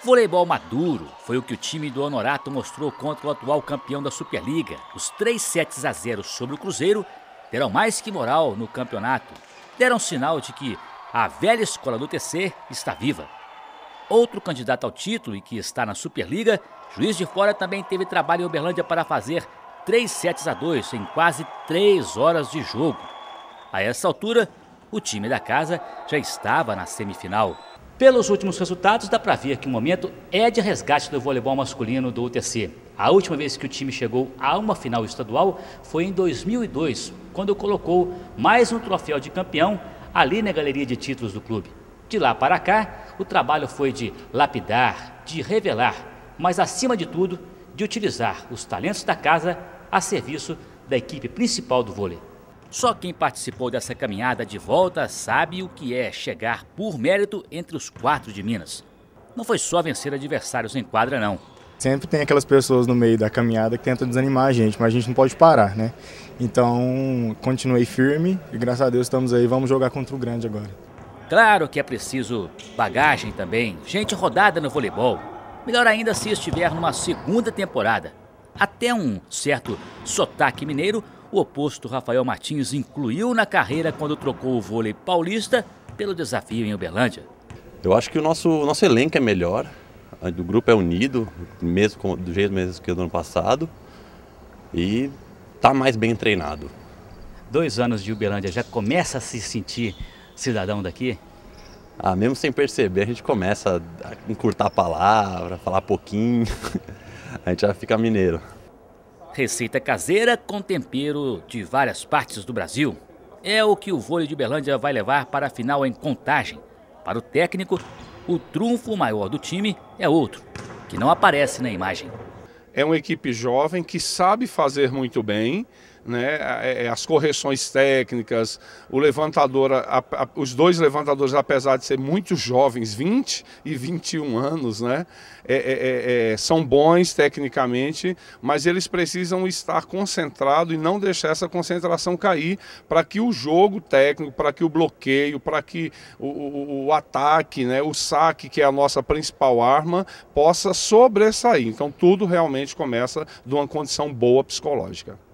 Voleibol maduro foi o que o time do Honorato mostrou contra o atual campeão da Superliga. Os 3-0 sobre o Cruzeiro deram mais que moral no campeonato. Deram sinal de que a velha escola do TC está viva. Outro candidato ao título e que está na Superliga, Juiz de Fora, também teve trabalho em Uberlândia para fazer 3-2 em quase 3 horas de jogo. A essa altura, o time da casa já estava na semifinal. Pelos últimos resultados, dá para ver que o momento é de resgate do voleibol masculino do UTC. A última vez que o time chegou a uma final estadual foi em 2002, quando colocou mais um troféu de campeão ali na galeria de títulos do clube. De lá para cá, o trabalho foi de lapidar, de revelar, mas acima de tudo, de utilizar os talentos da casa a serviço da equipe principal do vôlei. Só quem participou dessa caminhada de volta sabe o que é chegar por mérito entre os 4 de Minas. Não foi só vencer adversários em quadra, não. Sempre tem aquelas pessoas no meio da caminhada que tentam desanimar a gente, mas a gente não pode parar, né? Então, continuei firme e graças a Deus estamos aí, vamos jogar contra o grande agora. Claro que é preciso bagagem também, gente rodada no voleibol. Melhor ainda se estiver numa segunda temporada. Até um certo sotaque mineiro, o oposto Rafael Martins incluiu na carreira quando trocou o vôlei paulista pelo desafio em Uberlândia. Eu acho que o nosso elenco é melhor, o grupo é unido, mesmo do jeito mesmo que do ano passado, e está mais bem treinado. 2 anos de Uberlândia, já começa a se sentir cidadão daqui? Mesmo sem perceber, a gente começa a encurtar a palavra, falar pouquinho, a gente já fica mineiro. Receita caseira com tempero de várias partes do Brasil. É o que o vôlei de Uberlândia vai levar para a final em Contagem. Para o técnico, o trunfo maior do time é outro, que não aparece na imagem. É uma equipe jovem que sabe fazer muito bem, né? As correções técnicas, o levantador, os 2 levantadores, apesar de ser muito jovens, 20 e 21 anos, né? São bons tecnicamente, mas eles precisam estar concentrados e não deixar essa concentração cair para que o jogo técnico, para que o bloqueio, para que o ataque, né? O saque, que é a nossa principal arma, possa sobressair. Então tudo realmente começa de uma condição boa psicológica.